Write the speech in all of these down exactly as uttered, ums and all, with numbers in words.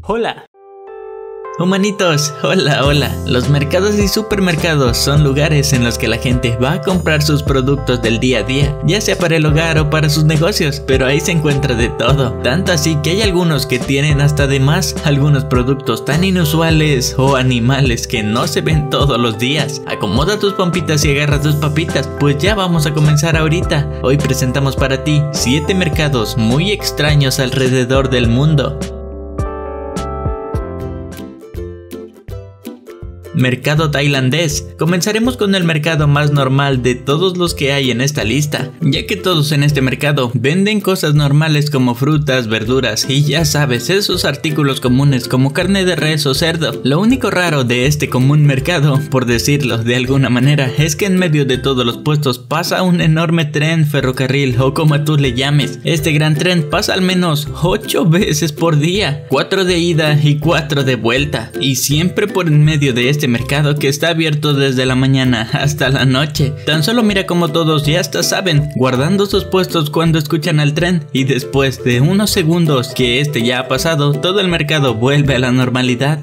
Hola. Humanitos, hola, hola. Los mercados y supermercados son lugares en los que la gente va a comprar sus productos del día a día, ya sea para el hogar o para sus negocios, pero ahí se encuentra de todo. Tanto así que hay algunos que tienen hasta de más, algunos productos tan inusuales o animales que no se ven todos los días. Acomoda tus pompitas y agarra tus papitas, pues ya vamos a comenzar ahorita. Hoy presentamos para ti siete mercados muy extraños alrededor del mundo. Mercado tailandés. Comenzaremos con el mercado más normal de todos los que hay en esta lista, ya que todos en este mercado venden cosas normales como frutas, verduras y ya sabes, esos artículos comunes como carne de res o cerdo. Lo único raro de este común mercado, por decirlo de alguna manera, es que en medio de todos los puestos pasa un enorme tren ferrocarril o como tú le llames. Este gran tren pasa al menos ocho veces por día, cuatro de ida y cuatro de vuelta, y siempre por en medio de este mercado que está abierto desde la mañana hasta la noche. Tan solo mira como todos ya hasta saben, guardando sus puestos cuando escuchan al tren, y después de unos segundos que este ya ha pasado, todo el mercado vuelve a la normalidad.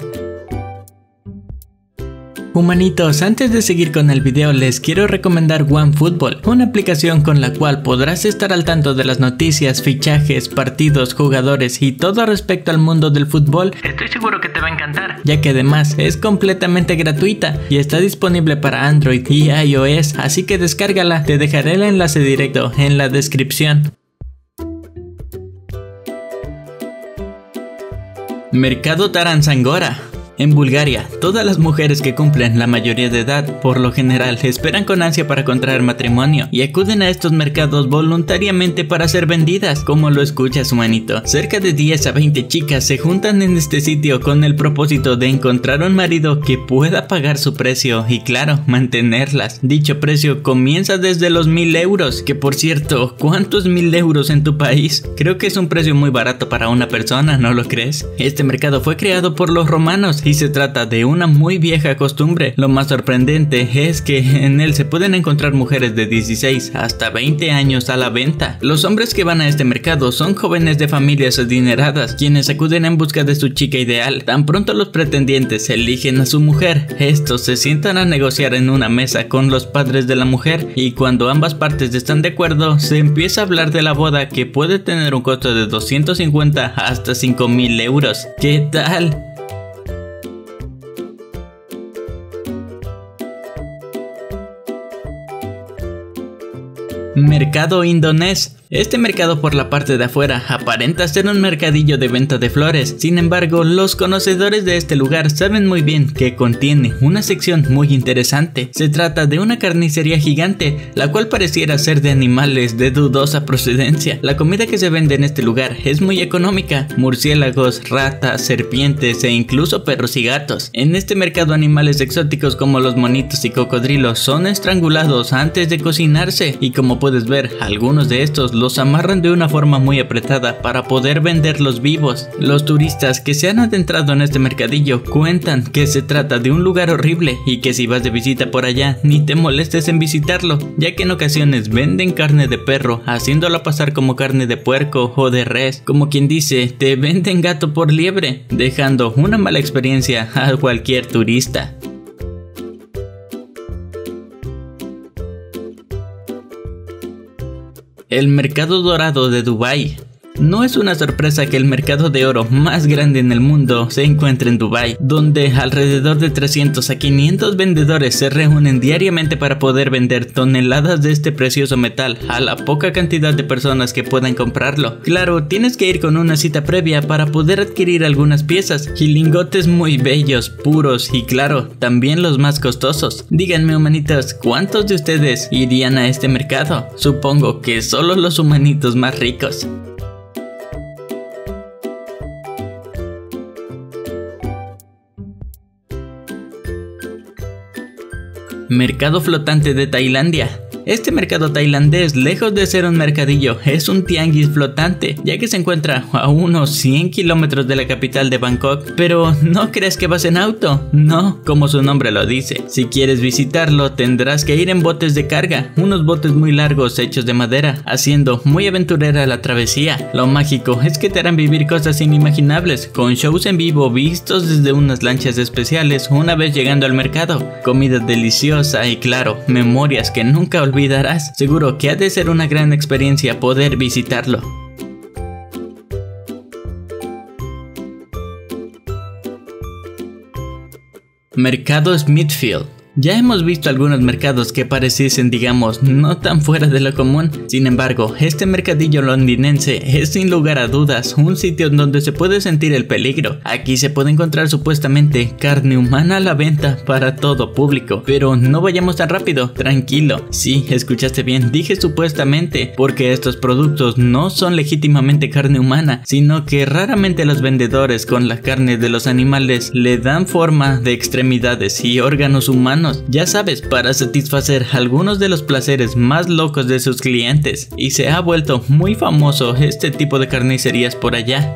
Humanitos, antes de seguir con el video les quiero recomendar OneFootball, una aplicación con la cual podrás estar al tanto de las noticias, fichajes, partidos, jugadores y todo respecto al mundo del fútbol. Estoy seguro que te va a encantar, ya que además es completamente gratuita y está disponible para Android y iOS, así que descárgala, te dejaré el enlace directo en la descripción. Mercado Taranzangora. En Bulgaria, todas las mujeres que cumplen la mayoría de edad, por lo general, esperan con ansia para contraer matrimonio y acuden a estos mercados voluntariamente para ser vendidas, como lo escuchas, humanito. Cerca de diez a veinte chicas se juntan en este sitio con el propósito de encontrar un marido que pueda pagar su precio y, claro, mantenerlas. Dicho precio comienza desde los mil euros, que por cierto, ¿cuántos mil euros en tu país? Creo que es un precio muy barato para una persona, ¿no lo crees? Este mercado fue creado por los romanos y se trata de una muy vieja costumbre. Lo más sorprendente es que en él se pueden encontrar mujeres de dieciséis hasta veinte años a la venta. Los hombres que van a este mercado son jóvenes de familias adineradas, quienes acuden en busca de su chica ideal. Tan pronto los pretendientes eligen a su mujer, estos se sientan a negociar en una mesa con los padres de la mujer, y cuando ambas partes están de acuerdo, se empieza a hablar de la boda, que puede tener un costo de doscientos cincuenta hasta cinco mil euros. ¿Qué tal? Mercado indonés. Este mercado por la parte de afuera aparenta ser un mercadillo de venta de flores. Sin embargo, los conocedores de este lugar saben muy bien que contiene una sección muy interesante. Se trata de una carnicería gigante, la cual pareciera ser de animales de dudosa procedencia. La comida que se vende en este lugar es muy económica: murciélagos, ratas, serpientes e incluso perros y gatos. En este mercado, animales exóticos como los monitos y cocodrilos son estrangulados antes de cocinarse, y como puedes ver, algunos de estos los amarran de una forma muy apretada para poder venderlos vivos. Los turistas que se han adentrado en este mercadillo cuentan que se trata de un lugar horrible y que si vas de visita por allá ni te molestes en visitarlo, ya que en ocasiones venden carne de perro haciéndola pasar como carne de puerco o de res. Como quien dice, te venden gato por liebre, dejando una mala experiencia a cualquier turista. El mercado dorado de Dubái. No es una sorpresa que el mercado de oro más grande en el mundo se encuentre en Dubái, donde alrededor de trescientos a quinientos vendedores se reúnen diariamente para poder vender toneladas de este precioso metal a la poca cantidad de personas que puedan comprarlo. Claro, tienes que ir con una cita previa para poder adquirir algunas piezas y lingotes muy bellos, puros y, claro, también los más costosos. Díganme, humanitos, ¿cuántos de ustedes irían a este mercado? Supongo que solo los humanitos más ricos. Mercado flotante de Tailandia. Este mercado tailandés, lejos de ser un mercadillo, es un tianguis flotante, ya que se encuentra a unos cien kilómetros de la capital de Bangkok. Pero ¿no crees que vas en auto? No, como su nombre lo dice. Si quieres visitarlo, tendrás que ir en botes de carga, unos botes muy largos hechos de madera, haciendo muy aventurera la travesía. Lo mágico es que te harán vivir cosas inimaginables, con shows en vivo vistos desde unas lanchas especiales una vez llegando al mercado, comida deliciosa y claro, memorias que nunca olvidarás. Seguro que ha de ser una gran experiencia poder visitarlo. Mercado Smithfield. Ya hemos visto algunos mercados que pareciesen, digamos, no tan fuera de lo común. Sin embargo, este mercadillo londinense es sin lugar a dudas un sitio donde se puede sentir el peligro. Aquí se puede encontrar supuestamente carne humana a la venta para todo público. Pero no vayamos tan rápido, tranquilo. Sí, escuchaste bien, dije supuestamente, porque estos productos no son legítimamente carne humana, sino que raramente los vendedores con la carne de los animales le dan forma de extremidades y órganos humanos. Ya sabes, para satisfacer algunos de los placeres más locos de sus clientes, y se ha vuelto muy famoso este tipo de carnicerías por allá.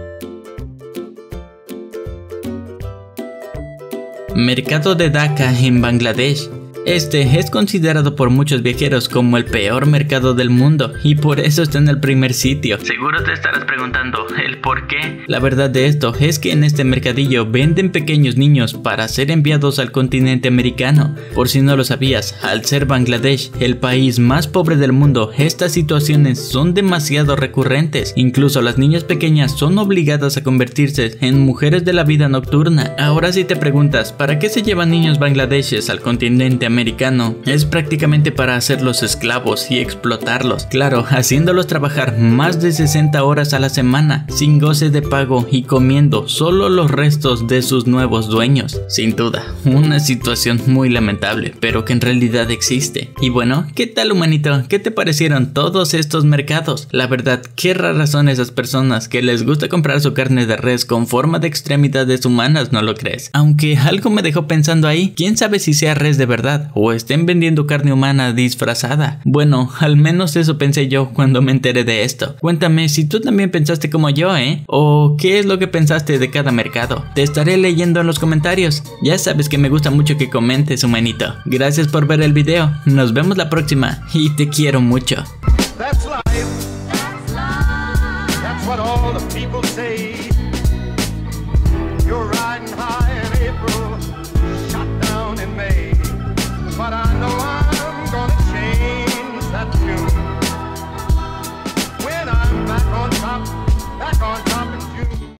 Mercado de Dhaka en Bangladesh. Este es considerado por muchos viajeros como el peor mercado del mundo y por eso está en el primer sitio. Seguro te estarás preguntando el por qué. La verdad de esto es que en este mercadillo venden pequeños niños para ser enviados al continente americano. Por si no lo sabías, al ser Bangladesh el país más pobre del mundo, estas situaciones son demasiado recurrentes. Incluso las niñas pequeñas son obligadas a convertirse en mujeres de la vida nocturna. Ahora si te preguntas, ¿para qué se llevan niños bangladeshes al continente americano? americano? Es prácticamente para hacerlos esclavos y explotarlos, claro, haciéndolos trabajar más de sesenta horas a la semana, sin goce de pago y comiendo solo los restos de sus nuevos dueños. Sin duda, una situación muy lamentable, pero que en realidad existe. Y bueno, ¿qué tal, humanito? ¿Qué te parecieron todos estos mercados? La verdad, qué raras son esas personas que les gusta comprar su carne de res con forma de extremidades humanas, ¿no lo crees? Aunque algo me dejó pensando ahí, quién sabe si sea res de verdad o estén vendiendo carne humana disfrazada. Bueno, al menos eso pensé yo cuando me enteré de esto. Cuéntame si tú también pensaste como yo, ¿eh? O qué es lo que pensaste de cada mercado. Te estaré leyendo en los comentarios. Ya sabes que me gusta mucho que comentes, humanito. Gracias por ver el video. Nos vemos la próxima y te quiero mucho.